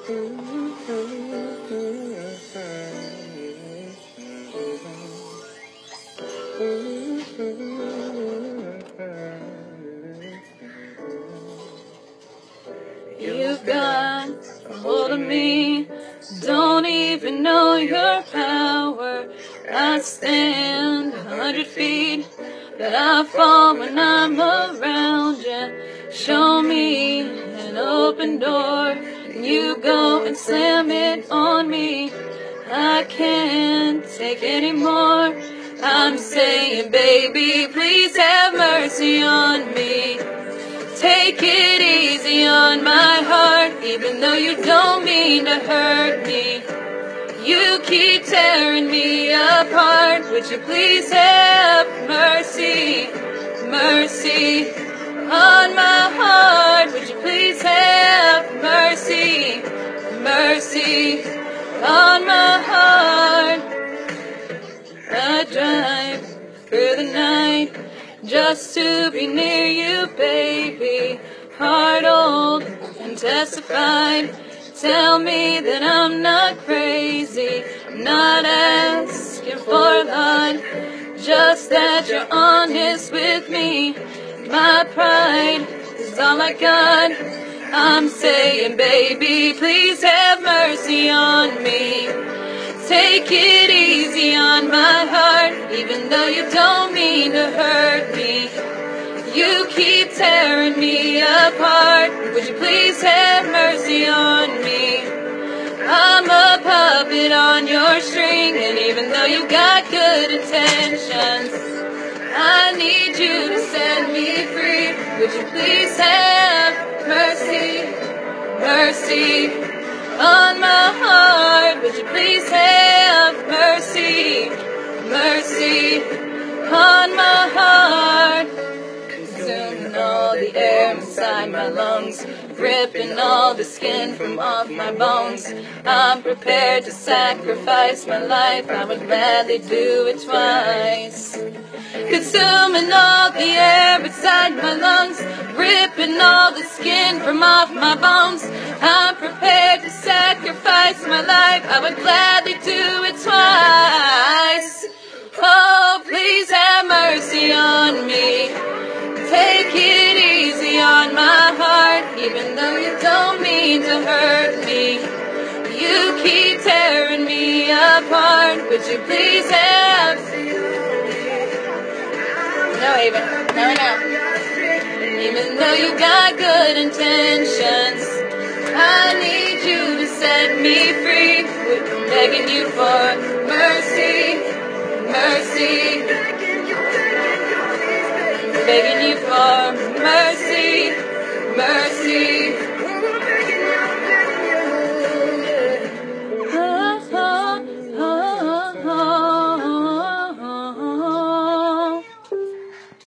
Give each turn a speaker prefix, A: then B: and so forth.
A: You've got a hold of me, don't even know your power. I stand 100 feet, but I fall when I'm around you. Show me an open door, and you go and slam it on me. I can't take any more. I'm saying, baby, please have mercy on me. Take it easy on my heart, even though you don't mean to hurt me. You keep tearing me apart. Would you please have mercy, mercy on my heart? Would you please have mercy, mercy on my heart? I drive through the night just to be near you, baby. Heart old and testified. Tell me that I'm not crazy. I'm not asking for a lot, just that you're honest with me. My pride is all I got. I'm saying, baby, please have mercy on me. Take it easy on my heart, even though you don't mean to hurt me. You keep tearing me apart. Would you please have mercy on me? I'm a puppet on your string, and even though you got good intentions, I need you to set me free. Would you please have mercy, mercy on my heart? Would you please have mercy, mercy on my heart? Consuming all the air inside my lungs, ripping all the skin from off my bones. I'm prepared to sacrifice my life. I would gladly do it twice. Consuming all the air inside my lungs, ripping all the skin from off my bones. I'm prepared to sacrifice my life. I would gladly do it twice. Oh, please have mercy on me. Take it easy on my heart, even though you don't mean to hurt me. You keep tearing me apart. Would you please have... No, Ava. No. Even though you got good intentions, I need you to set me free. I'm begging you for mercy.